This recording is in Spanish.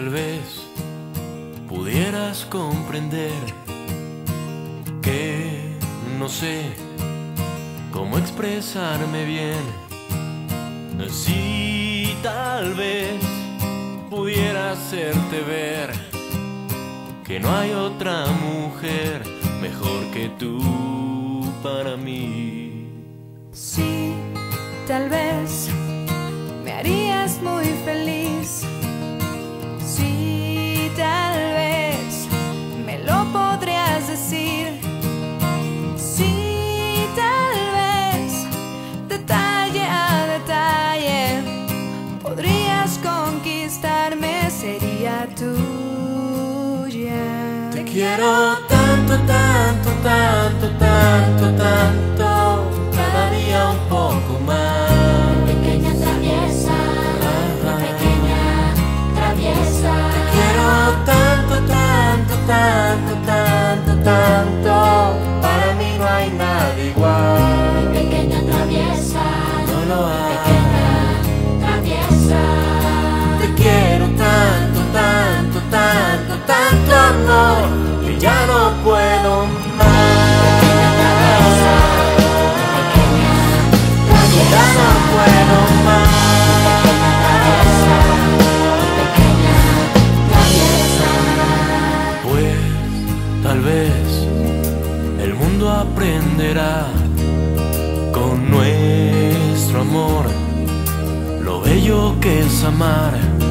tal vez pudieras comprender que no sé cómo expresarme bien. Si tal vez pudiera hacerte ver que no hay otra mujer mejor que tú para mí. Sí, tal vez me harías muy feliz. Sí, tal vez me lo podrías decir. Sí, tal vez detalle a detalle podrías conquistarme, sería tuya. Te quiero tanto, tanto, tanto, tanto, tanto, cada día un poco más. Pequeña traviesa, pequeña traviesa. Te quiero tanto, tanto, tanto, tanto, tanto, para mí no hay nada igual. Pequeña traviesa, No lo hay. pequeña traviesa. Te quiero tanto, tanto, tanto, tanto amor, que ya no puedo más. Ya no puedo más. Pues tal vez el mundo aprenderá con nuestro amor lo bello que es amar.